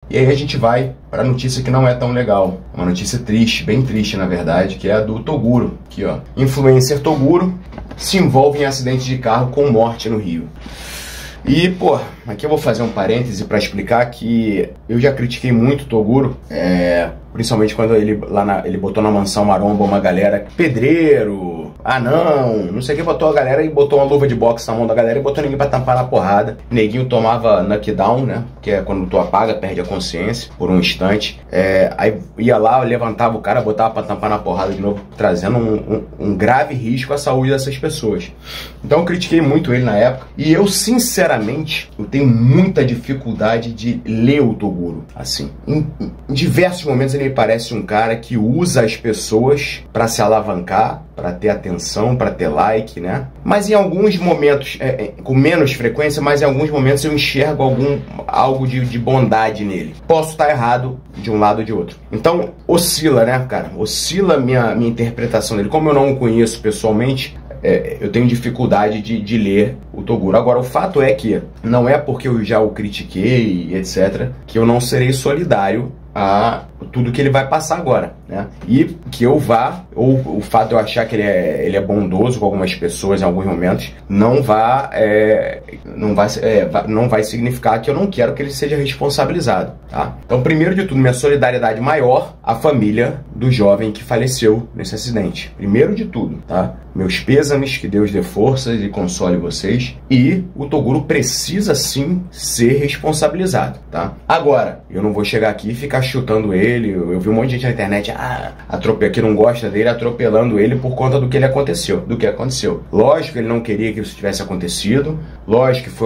E aí a gente vai para a notícia que não é tão legal. Uma notícia triste, bem triste na verdade, que é a do Toguro. Aqui ó, influencer Toguro se envolve em acidente de carro com morte no Rio. E, pô, aqui eu vou fazer um parêntese para explicar que eu já critiquei muito o Toguro, principalmente quando ele botou na Mansão Maromba uma galera, pedreiro, não sei o que, botou a galera e botou uma luva de boxe na mão da galera e botou ninguém pra tampar na porrada. Neguinho tomava knockdown, né, que é quando tu apaga, perde a consciência por um instante. Aí ia lá, levantava o cara, botava pra tampar na porrada de novo, trazendo um grave risco à saúde dessas pessoas. Então eu critiquei muito ele na época e eu, sinceramente, eu tenho muita dificuldade de ler o Toguro, assim. Em diversos momentos ele parece um cara que usa as pessoas pra se alavancar, para ter atenção, para ter like, né? Mas em alguns momentos, com menos frequência, mas em alguns momentos eu enxergo algo de bondade nele. Posso estar errado de um lado ou de outro. Então, oscila, né, cara? Oscila minha interpretação dele. Como eu não o conheço pessoalmente, eu tenho dificuldade de ler o Toguro. Agora, o fato é que não é porque eu já o critiquei, etc., que eu não serei solidário a tudo que ele vai passar agora, né? E que eu vá, ou o fato de eu achar que ele é bondoso com algumas pessoas em alguns momentos, não vai significar que eu não quero que ele seja responsabilizado, tá? Então, primeiro de tudo, minha solidariedade maior à família do jovem que faleceu nesse acidente. Primeiro de tudo, tá? Meus pêsames, que Deus dê forças e console vocês. E o Toguro precisa sim ser responsabilizado, tá? Agora, eu não vou chegar aqui e ficar chutando ele. Eu vi um monte de gente na internet que não gosta dele, atropelando ele por conta do que aconteceu. Lógico que ele não queria que isso tivesse acontecido. Lógico que foi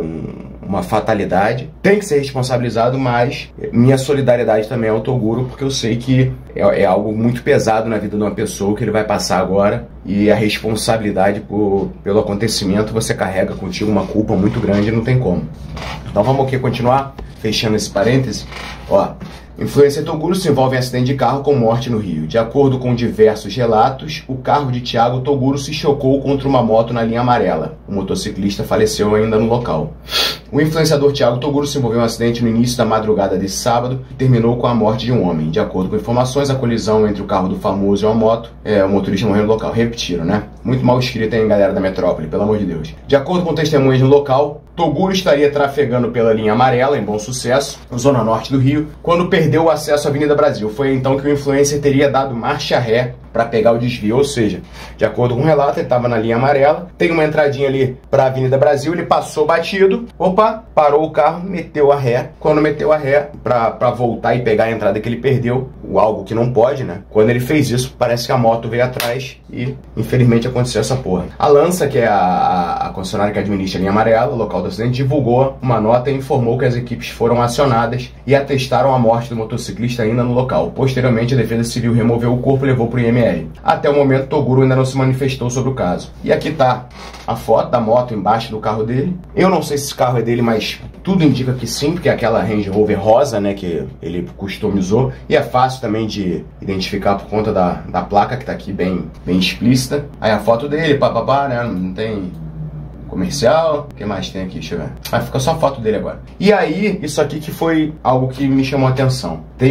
uma fatalidade. Tem que ser responsabilizado, mas minha solidariedade também ao Toguro, porque eu sei que é algo muito pesado na vida de uma pessoa que ele vai passar agora. E a responsabilidade pelo acontecimento, você carrega contigo uma culpa muito grande e não tem como. Então vamos aqui continuar, fechando esse parêntese. Ó, influencer Toguro se envolve em acidente de carro com morte no Rio. De acordo com diversos relatos, o carro de Thiago Toguro se chocou contra uma moto na linha amarela. O motociclista faleceu ainda no local. O influenciador Thiago Toguro se envolveu em um acidente no início da madrugada desse sábado e terminou com a morte de um homem. De acordo com informações, a colisão entre o carro do famoso e uma moto, o motorista morreu no local. Repetiram, né? Muito mal escrito, hein, galera da metrópole, pelo amor de Deus. De acordo com testemunhas no local, Toguro estaria trafegando pela linha amarela, em Bom Sucesso, zona norte do Rio, quando perdeu o acesso à Avenida Brasil. Foi então que o influencer teria dado marcha ré para pegar o desvio, ou seja, de acordo com o relato, ele estava na linha amarela, tem uma entradinha ali para a Avenida Brasil, ele passou batido, parou o carro, meteu a ré. Quando meteu a ré para voltar e pegar a entrada que ele perdeu, algo que não pode, né? Quando ele fez isso, parece que a moto veio atrás e, infelizmente, aconteceu essa porra. A Lança, que é a concessionária que administra a linha amarela, o local do acidente, divulgou uma nota e informou que as equipes foram acionadas e atestaram a morte do motociclista ainda no local. Posteriormente, a Defesa Civil removeu o corpo e levou para o IML. Até o momento, Toguro ainda não se manifestou sobre o caso. E aqui tá a foto da moto embaixo do carro dele. Eu não sei se esse carro é dele, mas tudo indica que sim, porque é aquela Range Rover rosa, né, que ele customizou. E é fácil também de identificar por conta da placa, que tá aqui bem explícita. Aí a foto dele, né, não tem comercial. O que mais tem aqui? Deixa eu ver. Fica só a foto dele agora. E aí, isso aqui que foi algo que me chamou a atenção. Tem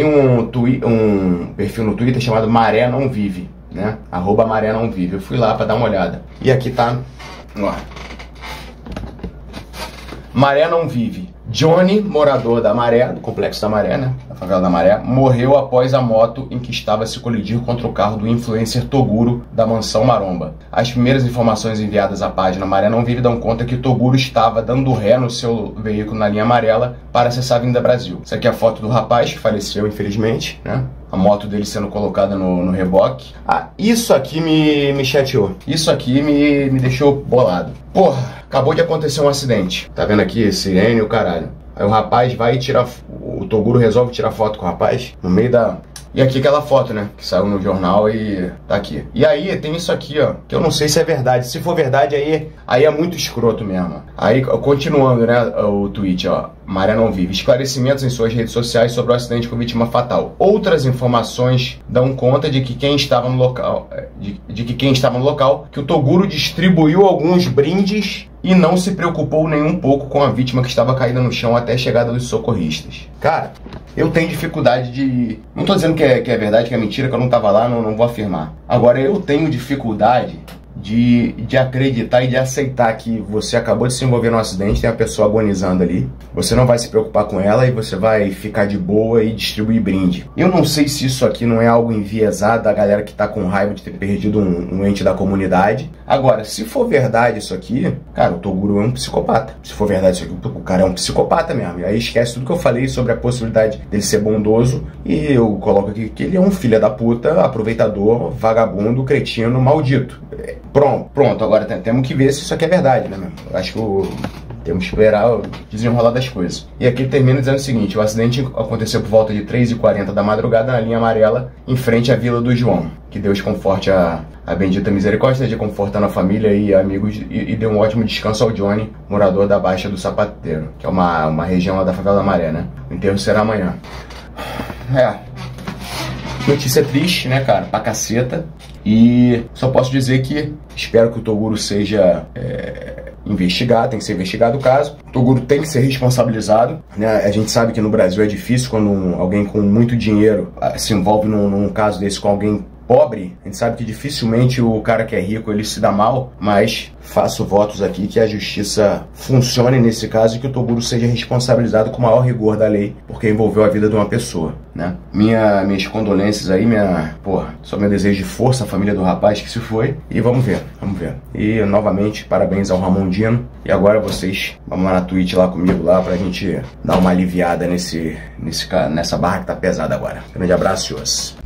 um perfil no Twitter chamado Maré Não Vive, né? @Maré Não Vive. Eu fui lá pra dar uma olhada. E aqui tá, ó, Maré Não Vive. Johnny, morador da Maré, do Complexo da Maré, né, da favela da Maré, morreu após a moto em que estava se colidir contra o carro do influencer Toguro da Mansão Maromba. As primeiras informações enviadas à página Maré Não Vive dão conta que Toguro estava dando ré no seu veículo na linha amarela para acessar a Avenida Brasil. Essa aqui é a foto do rapaz que faleceu, infelizmente, né? A moto dele sendo colocada no reboque. Isso aqui me chateou. Isso aqui me deixou bolado. Porra, acabou de acontecer um acidente. Tá vendo aqui? Sirene, o caralho. Aí o rapaz vai e tira... O Toguro resolve tirar foto com o rapaz no meio da... E aqui aquela foto, né, que saiu no jornal e tá aqui. E aí tem isso aqui, ó, que eu não sei se é verdade. Se for verdade, aí é muito escroto mesmo. Aí, continuando, né, o tweet, ó. Maré Não Vive. Esclarecimentos em suas redes sociais sobre o acidente com vítima fatal. Outras informações dão conta de que quem estava no local, que o Toguro distribuiu alguns brindes e não se preocupou nem um pouco com a vítima que estava caída no chão até a chegada dos socorristas. Cara, Eu tenho dificuldade de... Não tô dizendo que é verdade, que é mentira, que eu não tava lá, não vou afirmar. Agora, eu tenho dificuldade de acreditar e de aceitar que você acabou de se envolver num acidente, tem uma pessoa agonizando ali, você não vai se preocupar com ela e você vai ficar de boa e distribuir brinde. Eu não sei se isso aqui não é algo enviesado da galera que tá com raiva de ter perdido um ente da comunidade. Agora, se for verdade isso aqui, cara, o Toguro é um psicopata. Se for verdade isso aqui, o cara é um psicopata mesmo. E aí esquece tudo que eu falei sobre a possibilidade dele ser bondoso e eu coloco aqui que ele é um filho da puta, aproveitador, vagabundo, cretino, maldito. Pronto, agora temos que ver se isso aqui é verdade, né, meu? Eu acho que temos que esperar o desenrolar das coisas. E aqui ele termina dizendo o seguinte: o acidente aconteceu por volta de 3h40 da madrugada na linha amarela, em frente à Vila do João. Que Deus conforte a bendita misericórdia, esteja confortando a família e amigos e dê um ótimo descanso ao Johnny, morador da Baixa do Sapateiro, que é uma região lá da Favela da Maré, né? O enterro será amanhã. Notícia triste, né, cara? Pra caceta. E só posso dizer que espero que o Toguro seja investigado, tem que ser investigado o caso. O Toguro tem que ser responsabilizado, né? A gente sabe que no Brasil é difícil quando alguém com muito dinheiro se envolve num caso desse com alguém pobre. A gente sabe que dificilmente o cara que é rico ele se dá mal, mas faço votos aqui que a justiça funcione nesse caso e que o Toguro seja responsabilizado com o maior rigor da lei, porque envolveu a vida de uma pessoa, né? Minhas condolências aí, só meu desejo de força à família do rapaz que se foi, e vamos ver. E novamente, parabéns ao Ramondino, e agora vocês, vamos lá na Twitch lá comigo lá pra gente dar uma aliviada nessa barra que tá pesada agora. Grande abraço, senhores.